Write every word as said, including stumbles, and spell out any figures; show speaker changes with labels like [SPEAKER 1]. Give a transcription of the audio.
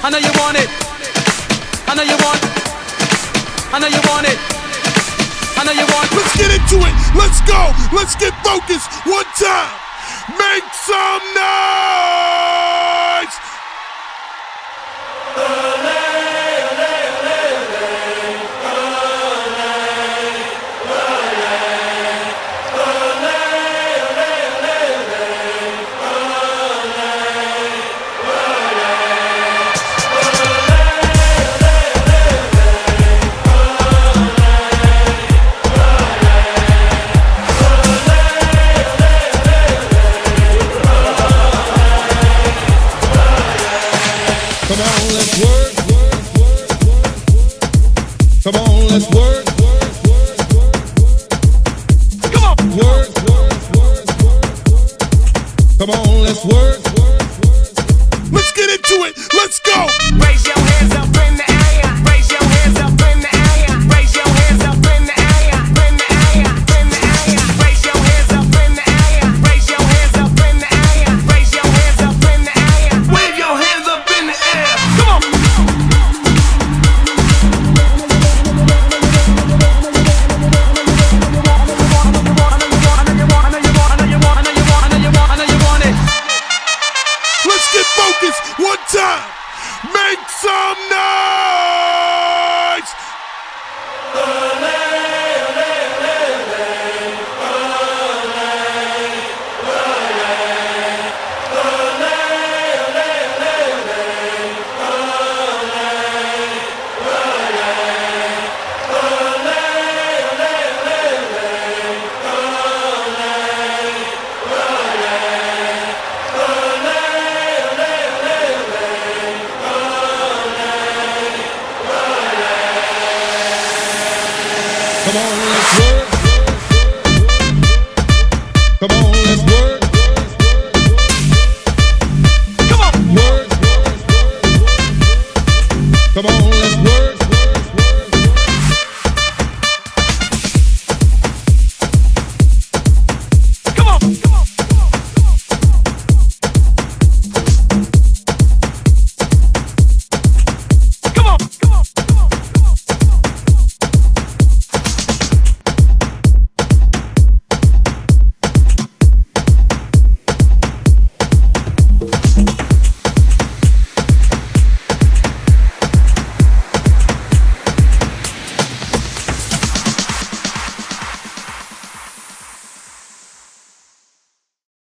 [SPEAKER 1] I know you want it. I know you want. I know you want it. I know you want.
[SPEAKER 2] Let's get into it. Let's go. Let's get focused. One time. Make some noise.
[SPEAKER 3] Come on, let's work. Come on, let's work.
[SPEAKER 2] Come on.
[SPEAKER 3] Work. Come on, let's work.
[SPEAKER 2] Let's get into it. Let's go.
[SPEAKER 4] Raise your hands up in the air. Raise your hands up in the air. Raise your hands up in the air. In the air. In the air. Raise your hands up in the air. Raise your hands up in the air. Raise your hands up in the air. Wave your hands up in the air. Come on.
[SPEAKER 2] Let's get focused. One time. Make some noise.
[SPEAKER 3] Come on, let's work. Come on, let's work.
[SPEAKER 2] Come on.
[SPEAKER 3] Work. Come on,